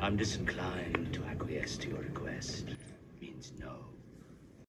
I'm disinclined to acquiesce to your request. Means no.